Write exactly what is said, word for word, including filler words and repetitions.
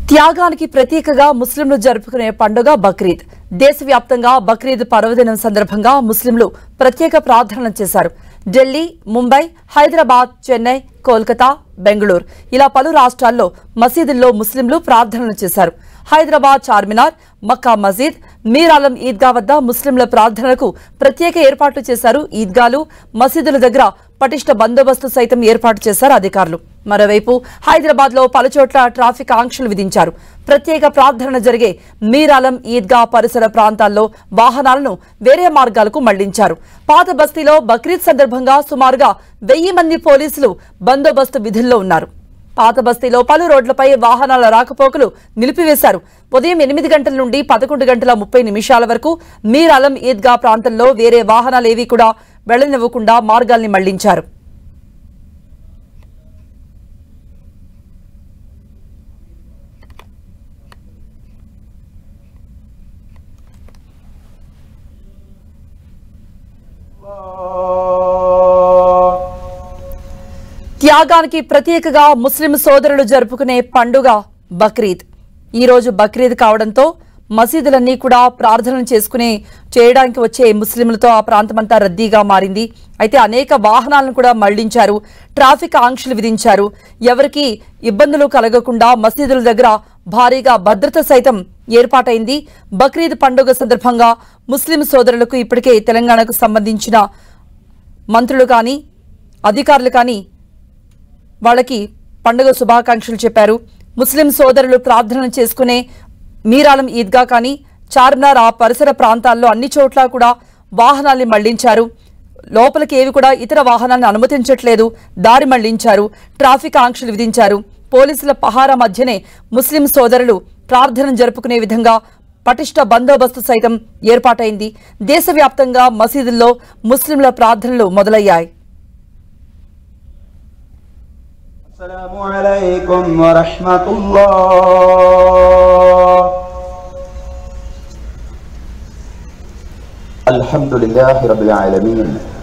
త్యాగానికి ప్రతీకగా ముస్లింలు జరుపుకునే పండుగ బక్రీద్. దేశవ్యాప్తంగా బక్రీద్ పర్వదినం సందర్భంగా ముస్లింలు ప్రత్యేక ప్రార్థనలు చేశారు. ఢిల్లీ, ముంబై, హైదరాబాద్, చెన్నై, కోల్కతా, బెంగళూరు ఇలా పలు రాష్ట్రాల్లో మసీదుల్లో ముస్లింలు ప్రార్థనలు చేశారు. హైదరాబాద్ చార్మినార్, మక్కా మసీద్, మీర్ ఆలం ఈద్గా వద్ద ముస్లింల ప్రార్థనలకు ప్రత్యేక ఏర్పాట్లు చేశారు. ఈద్గాలు, మసీదుల దగ్గర పటిష్ట బందోబస్తు సైతం ఏర్పాటు చేశారు అధికారులు. మరోవైపు హైదరాబాద్ లో పలుచోట్ల ట్రాఫిక్ ఆంక్షలు విధించారు. ప్రత్యేక ప్రార్థన జరిగే మీర్ ఆలం ఈద్గా పరిసర ప్రాంతాల్లో వాహనాలను వేరే మార్గాలకు మళ్లించారు. పాత బస్తీలో బక్రీద్ సందర్భంగా సుమారుగా వెయ్యి మంది పోలీసులు బందోబస్తు విధుల్లో ఉన్నారు. పాత బస్తీలో పలు రోడ్లపై వాహనాల రాకపోకలు నిలిపివేశారు. ఉదయం ఎనిమిది గంటల నుండి పదకొండు గంటల ముప్పై నిమిషాల వరకు మీర్ ఆలం ఈద్గా ప్రాంతంలో వేరే వాహనాలేవీ కూడా వెళ్లనివ్వకుండా మార్గాల్ని మళ్లించారు. త్యాగానికి ప్రతీకగా ముస్లిం సోదరులు జరుపుకునే పండుగ బక్రీద్. ఈ రోజు బక్రీద్ కావడంతో మసీదులన్నీ కూడా ప్రార్థనలు చేసుకుని చేయడానికి వచ్చే ముస్లింలతో ఆ ప్రాంతమంతా రద్దీగా మారింది. అయితే అనేక వాహనాలను కూడా మళ్లించారు. ట్రాఫిక్ ఆంక్షలు విధించారు. ఎవరికి ఇబ్బందులు కలగకుండా మసీదుల దగ్గర భారీగా భద్రత సైతం ఏర్పాటైంది. బక్రీద్ పండుగ సందర్భంగా ముస్లిం సోదరులకు ఇప్పటికే తెలంగాణకు సంబంధించిన మంత్రులు కానీ అధికారులు కానీ వాళ్ళకి పండుగ శుభాకాంక్షలు చెప్పారు. ముస్లిం సోదరులు ప్రార్థనలు చేసుకునే మీర్ ఆలం ఈద్గా కానీ చార్మినార్ ఆ పరిసర ప్రాంతాల్లో అన్ని చోట్ల కూడా వాహనాల్ని మళ్లించారు. లోపలికి ఏవి కూడా ఇతర వాహనాలను అనుమతించట్లేదు. దారి మళ్లించారు. ట్రాఫిక్ ఆంక్షలు విధించారు. పోలీసుల పహారా మధ్యనే ముస్లిం సోదరులు ప్రార్థన జరుపుకునే విధంగా పటిష్ట బందోబస్తు సైతం ఏర్పాటైంది. దేశవ్యాప్తంగా మసీదుల్లో ముస్లింల ప్రార్థనలు మొదలయ్యాయి. అస్సలాము అలైకుం వరహ్మతుల్లాహ్. అల్హమ్దులిల్లాహి రబ్బిల్ ఆలమీన్.